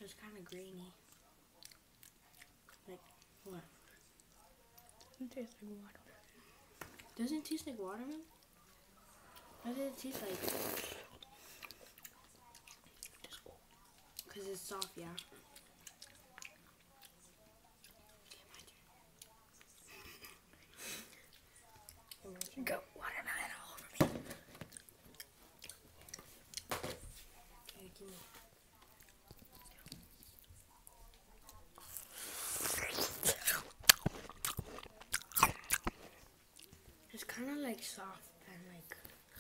it's kind of grainy. Like, what? It tastes like water. Doesn't it taste like watermelon? What does it taste like? Because it's soft, yeah. Go watermelon all over me. Okay, give me. It's kind of like soft and like.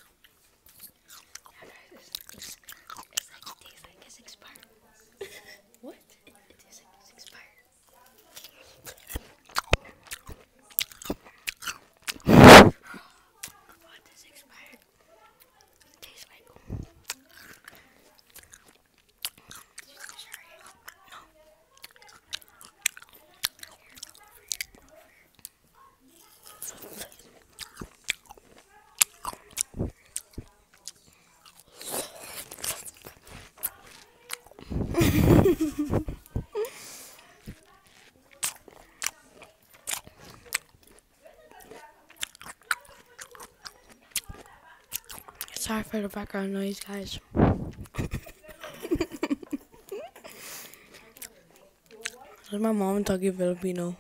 It's like it tastes like it's expired. What? It tastes like it's expired. What is expired? It tastes like. Sorry for the background noise, guys. That's my mom talking Filipino.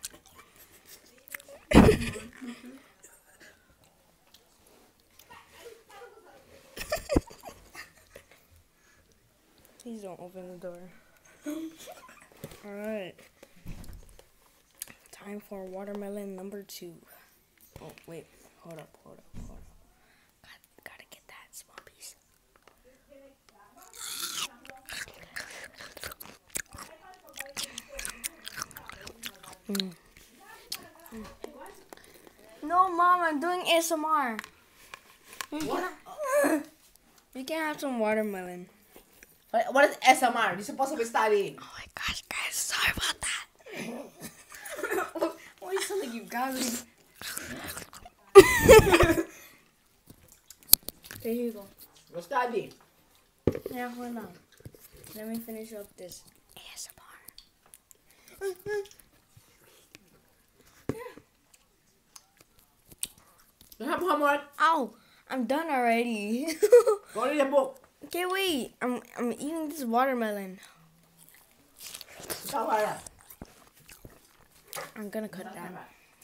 Please don't open the door. Alright. Time for watermelon number 2. Oh, wait. Hold up. Gotta get that small piece. No, Mom, I'm doing ASMR. You can have some watermelon. What is SMR? You're supposed to be studying. Oh my gosh, guys, sorry about that. Why you sound like you got me? Here you go. Go study. Yeah, hold on. Let me finish up this ASMR. You have homework. Ow! I'm done already. Go read the book. Okay, wait. I'm eating this watermelon. Stop right. I'm gonna cut that.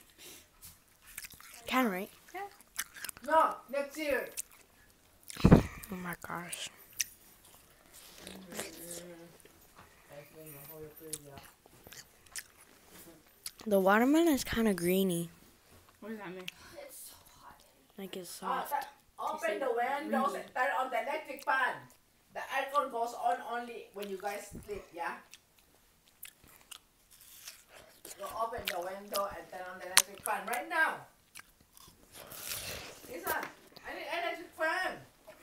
Can, right? No, next year. Oh my gosh. The watermelon is kind of greeny. What does that mean? It's so hot. Like it's soft. Open the windows and turn on the electric fan. The aircon goes on only when you guys sleep, yeah? Go open the window and turn on the electric fan right now. Listen, I need electric fan.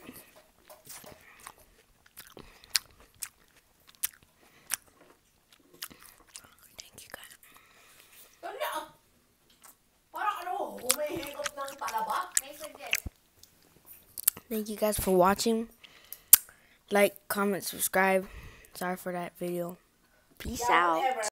Thank you guys. Dali ah. Parang ano, humihigop ng talaba. May suggest. Thank you guys for watching. Like, comment, subscribe. Sorry for that video. Peace out. Whatever.